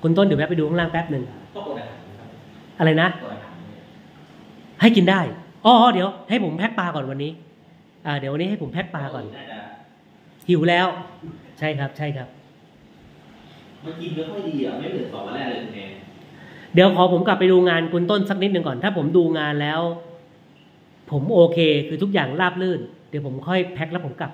คุณต้นเดี๋ยวแวะไปดูข้างล่างแป๊บหนึ่งก็ตัวไหนอะไรนะให้กินได้อ๋อเดี๋ยวให้ผมแพ็คปลาก่อนวันนี้เดี๋ยววันนี้ให้ผมแพ็คปลาก่อนหิวแล้วใช่ครับใช่ครับมันกินไม่ค่อยดีอ่ะไม่เหมือน2 วันแรกเลยคุณเอเดี๋ยวขอผมกลับไปดูงานคุณต้นสักนิดหนึ่งก่อนถ้าผมดูงานแล้วผมโอเคคือทุกอย่างราบรื่นเดี๋ยวผมค่อยแพ็คแล้วผมกลับ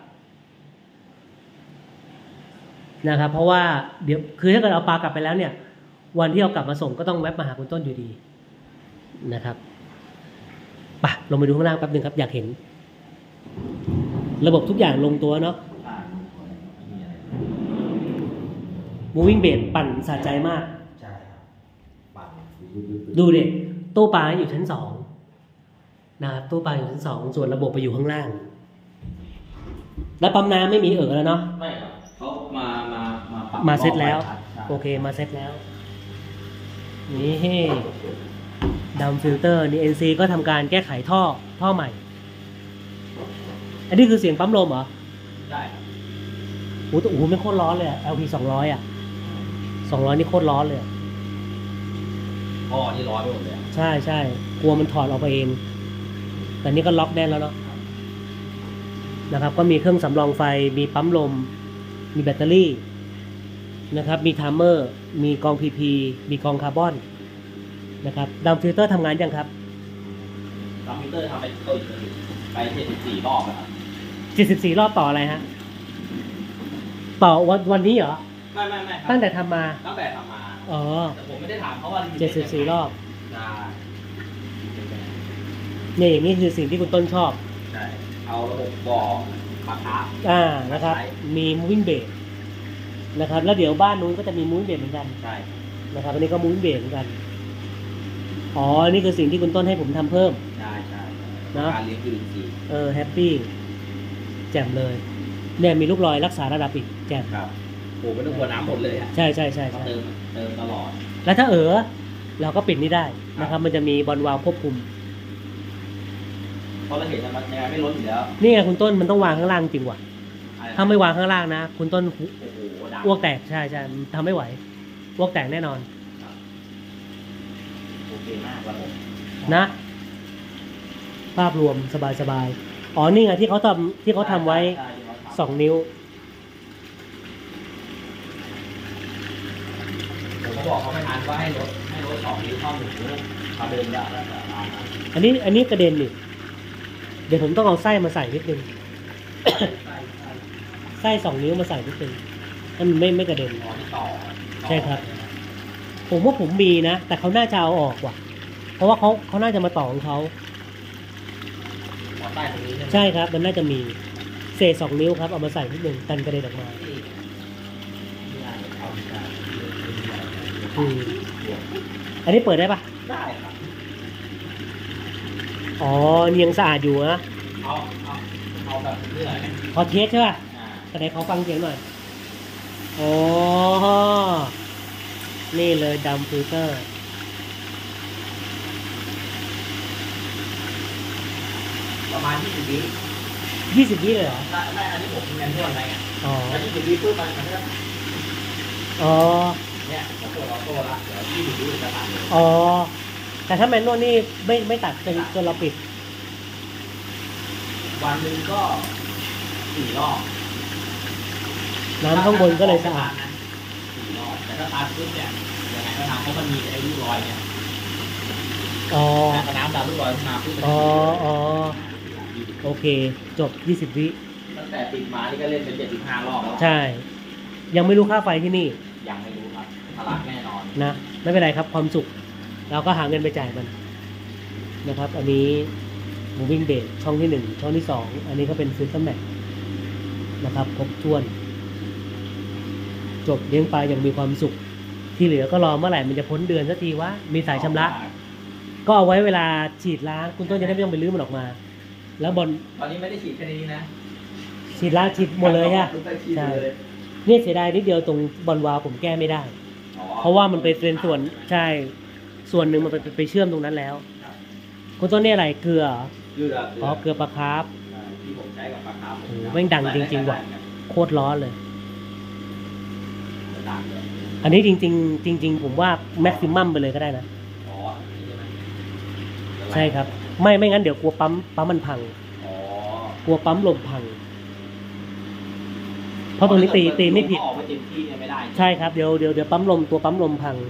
นะครับเพราะว่าเดี๋ยวคือถ้าเกิดเอาปลากลับไปแล้วเนี่ยวันที่เอากลับมาส่งก็ต้องแวะมาหาคุณต้นอยู่ดีนะครับไปลงไปดูข้างล่างแป๊บนึงครับอยากเห็นระบบทุกอย่างลงตัวเนาะ Moving Bed ปั่นสะใจมากใช่ครับปั่นดูเด็กตู้ปลาอยู่ชั้น2นะครับตู้ปลาอยู่ชั้น2ส่วนระบบไปอยู่ข้างล่างแล้วปั๊มน้ำไม่มีแล้วเนาะไม่ครับเขามาเซตแล้วโอเคมาเซตแล้วนี่ดัมฟิลเตอร์นี่ NC ก็ทำการแก้ไขท่อใหม่อันนี้คือเสียงปั๊มลมเหรอใช่โอ้โหไม่โคตรร้อนเลยอะ LP 200อ่ะ200นี่โคตรร้อนเลยท่อนี่ร้อนไปหมดเลยใช่ใช่กลัวมันถอดออกไปเองแต่นี่ก็ล็อกแน่นแล้วเนาะนะครับก็มีเครื่องสำรองไฟมีปั๊มลมมีแบตเตอรี่นะครับมีไทม์เมอร์มีกอง PP มีกองคาร์บอนนะครับดัมฟิลเตอร์ทำงานยังครับดัมฟิลเตอร์ทำไป74 รอบแล้วครับ 74 รอบต่ออะไรฮะต่อวันนี้เหรอไม่ตั้งแต่ทำมาอ๋อแต่ผมไม่ได้ถามเขาว่า 74 รอบนี่อย่างนี้คือสิ่งที่คุณต้นชอบใช่เอาระบบบอกปะทะนะครับมี Moving Bed นะครับแล้วเดี๋ยวบ้านนู้นก็จะมี Moving Bed เหมือนกันใช่นะครับอันนี้ก็ Moving Bed เหมือนกันอ๋อนี่คือสิ่งที่คุณต้นให้ผมทำเพิ่มใช่นะการเลี้ยงคือจริงแฮปปี้แจ่มเลยเนี่ยมีลูกรอยรักษาระดับอีกแจ่มครับโอ้ไม่ต้องกลัวน้ำหมดเลยใช่เติมตลอดแล้วถ้าเราก็ปิดนี่ได้นะครับมันจะมีบอลวาล์วควบคุมเพราะเราเห็นมันยังไม่ล้นอยู่แล้วนี่ไงคุณต้นมันต้องวางข้างล่างจริงว่ะถ้าไม่วางข้างล่างนะคุณต้นอ้วกแตกใช่ทำไม่ไหวอ้วกแตกแน่นอนโอเคมากระบบนะภาพรวมสบายอ๋อนี่ไงที่เขาทำไว้2 นิ้วผมก็บอกเขาไม่ทันว่าให้ลด2 นิ้วเข้า1 นิ้วเขาเดินได้อันนี้กระเด็นดิเดี๋ยวผมต้องเอาไส้มาใส่นิดนึงไส้2 นิ้วมาใส่นิดนึงให้มันไม่กระเด็นใช่ครับผมว่าผมมีนะแต่เขาน่าจะเอาออกว่ะเพราะว่าเขาน่าจะมาต่อของเขาใช่ครับมันน่าจะมีเศษ2 นิ้วครับเอามาใส่นิดนึงกันกระเด็นออกมาอันนี้เปิดได้ปะได้ครับอ๋อเนียงสะอาดอยู่นะเอาแบบเรื่อยพอเทสใช่ป่ะแต่ไหนเขาฟังเสียงหน่อยอ๋อนี่เลยดัมฟิลเตอร์ประมาณ20 วิเลยเหรอไม่อันนี้ผมแมนนวลอะไรอ่ะแล้ว20 วิปุ๊บมันก็เนี่ยผมกดออโต้ละเดี๋ยว20 วิจะตัดแต่ถ้าแมนนวลนี่ไม่ตัดจนเราปิดวันหนึ่งก็4 รอบน้ำข้างบนก็เลยสะอาด 4 รอบแต่ถ้าตัดปุ๊บเนี่ยยังไงก็ทำเพราะมันมีไอ้ลูกรอยเนี่ยน้ำดันลูกรอยขึ้นมาปุ๊บโอเคจบ20 วิตั้งแต่ปิดมานี่ก็เล่นเป็น75 รอบแล้วใช่ยังไม่รู้ค่าไฟที่นี่ยังไม่รู้ครับตลาดแน่นอนนะไม่เป็นไรครับความสุขเราก็หาเงินไปจ่ายมันนะครับอันนี้ Moving Bed ช่องที่1ช่องที่2อันนี้ก็เป็นSystem Max นะครับครบถ้วนจบเลี้ยงปลาอย่างมีความสุขที่เหลือก็รอเมื่อไหร่มันจะพ้นเดือนสักทีวะมีสายชำระก็เอาไว้เวลาฉีดล้างคุณต้นจะได้ไม่ต้องไปลื้อมันออกมาแล้วตอนนี้ไม่ได้ฉีดแค่นี้นะฉีดล้างฉีดหมดเลยฮะใช่เนี่ยเสียดายนิดเดียวตรงบอลวาล์วผมแก้ไม่ได้เพราะว่ามันเป็นส่วนใช่ส่วนหนึ่งมันไปเชื่อมตรงนั้นแล้วคุณต้นนี่อะไรเกลือเกลือปลาคาร์ฟที่ผมใช้กับปลาคาร์ฟโอ้แม่งดังจริงๆว่ะโคตรร้อนเลยอันนี้จริงๆจริงๆผมว่าแม็กซิมัมไปเลยก็ได้นะอ๋อนี่ใช่ไหมใช่ครับไม่งั้นเดี๋ยวกลัวปั๊มมันพังอ๋อกลัวปั๊มลมพัง เพราะตรงนี้ตีไม่ผิดออกไม่เต็มที่เนี่ยไม่ได้ใช่ครับเดี๋ยวปั๊มลมตัวปั๊มลมพัง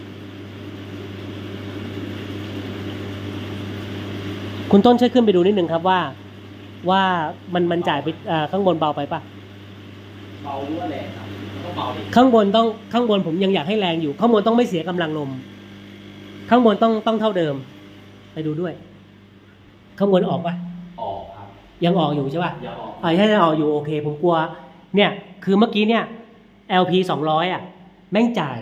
คุณต้นช่วยขึ้นไปดูนิดนึงครับว่ามันจ่ายไปข้างบนเบาไปปะเบาหรือว่าแรงครับต้องเบาดิข้างบนผมยังอยากให้แรงอยู่ข้างบนต้องไม่เสียกำลังลม ข้างบนต้องเท่าเดิม ไปดูด้วย ข้างบนออกปะออกครับยังออกอยู่ใช่ปะอย่าออกถ้ายังออกอยู่โอเค ผมกลัว เนี่ย คือเมื่อกี้เนี่ย LP 200อ่ะแม่งจ่าย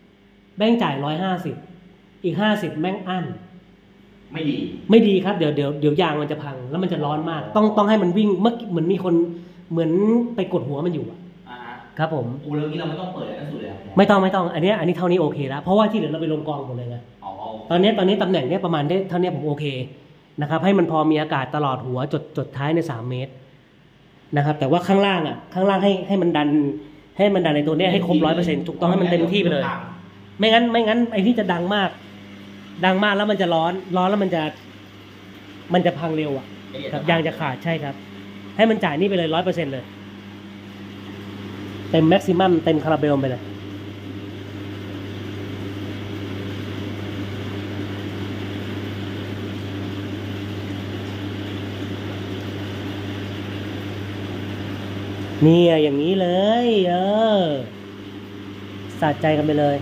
150อีก50แม่งอั้นไม่ดีไม่ดีครับเดี๋ยวยางมันจะพังแล้วมันจะร้อนมาก ต้องให้มันวิ่งเหมือนมีคนเหมือนไปกดหัวมันอยู่อะอ่าฮะครับผมอูเรื่องนี้เราไม่ต้องเปิดอะไรนั่นสุดเลยครับไม่ต้องอันนี้เท่านี้โอเคแล้วเพราะว่าที่เหลือเราไปลงกองหมดเลยไงอ๋อตอนนี้ตำแหน่งเนี้ยประมาณได้เท่านี้ผมโอเคนะครับให้มันพอมีอากาศตลอดหัวจดท้ายใน3 เมตรนะครับแต่ว่าข้างล่างให้มันดันในตัวเนี้ยให้ครบ100%ถูกต้องให้มันเต็มที่ไปเลย ไม่งั้นไอ้ที่จะดังมากแล้วมันจะร้อนแล้วมันจะพังเร็วอ่ะครับยางจะขาดใช่ครับ ให้มันจ่ายนี่ไปเลย100%เลยเต็มแม็กซิมัมเต็มคาราเบลไปเลยเนี่ยอย่างนี้เลยสะใจกันไปเลย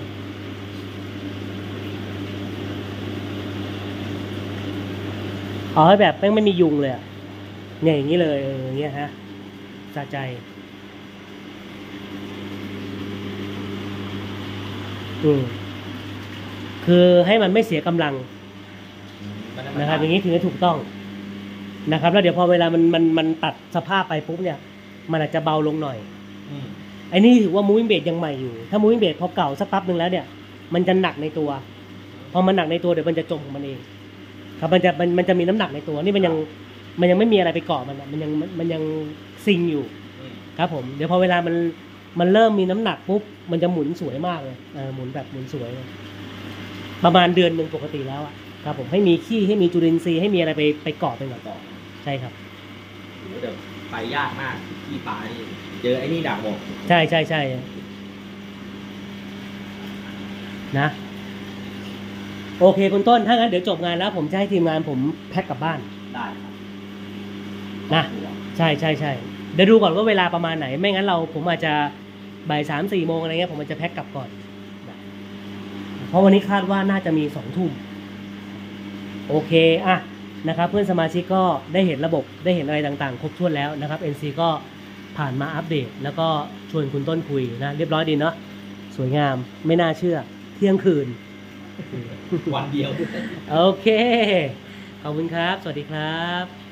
เอาให้แบบไม่มียุงเลยอะเนี่ยอย่างนี้เลยอย่างเงี้ยฮะสะใจคือให้มันไม่เสียกำลังนะครับอย่างนี้ถึงจะถูกต้องนะครับแล้วเดี๋ยวพอเวลามันตัดสภาพไปปุ๊บเนี่ยมันอาจจะเบาลงหน่อยไอ้นี่ถือว่า moving blade ยังใหม่อยู่ถ้า moving blade พอเก่าสักแป๊บนึงแล้วเนี่ยมันจะหนักในตัวพอมันหนักในตัวเดี๋ยวมันจะจมของมันเองครับมันจะมีน้ำหนักในตัวนี่มันยังไม่มีอะไรไปเกาะมันยังซิงอยู่ครับผมเดี๋ยวพอเวลามันเริ่มมีน้ำหนักปุ๊บมันจะหมุนสวยมากเลยหมุนแบบหมุนสวยเลยประมาณเดือนหนึ่งปกติแล้วอะครับผมให้มีขี้ให้มีจุลินทรีย์ให้มีอะไรไปเกาะไปก่อนใช่ครับเดี๋ยวไปยากมากที่ป่านี่เจอไอ้นี่ดักหมดใช่นะโอเคคุณต้นถ้างั้นเดี๋ยวจบงานแล้วผมจะให้ทีมงานผมแพ็คกลับบ้านได้ครับนะใช่เดี๋ยวดูก่อนว่าเวลาประมาณไหนไม่งั้นผมอาจจะบ่าย3-4 โมงอะไรเงี้ยผมอาจจะแพ็คกลับก่อนนะเพราะวันนี้คาดว่าน่าจะมี2 ทุ่มโอเคอะนะครับเพื่อนสมาชิกก็ได้เห็นระบบได้เห็นอะไรต่างๆครบถ้วนแล้วนะครับ NC ก็ผ่านมาอัปเดตแล้วก็ชวนคุณต้นคุยนะเรียบร้อยดีเนาะสวยงามไม่น่าเชื่อเที่ยงคืนวันเดียวโอเคขอบคุณครับสวัสดีครับ